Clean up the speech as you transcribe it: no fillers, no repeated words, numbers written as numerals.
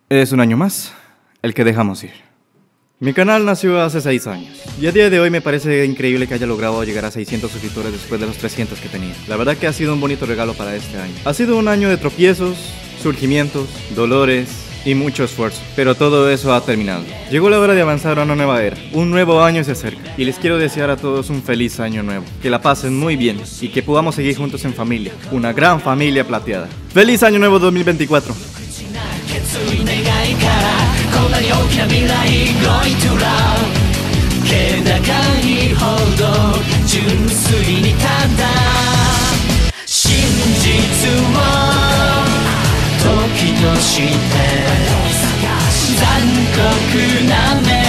Es un año más, el que dejamos ir. Mi canal nació hace 6 años y a día de hoy me parece increíble que haya logrado llegar a 600 suscriptores después de los 300 que tenía. La verdad que ha sido un bonito regalo para este año. Ha sido un año de tropiezos, surgimientos, dolores y mucho esfuerzo, pero todo eso ha terminado. Llegó la hora de avanzar a una nueva era. Un nuevo año se acerca y les quiero desear a todos un feliz año nuevo. Que la pasen muy bien y que podamos seguir juntos en familia, una gran familia plateada. ¡Feliz año nuevo 2024! こんなに大きな未来 Going to love 気高いほど純粋にただ真実を時として残酷な目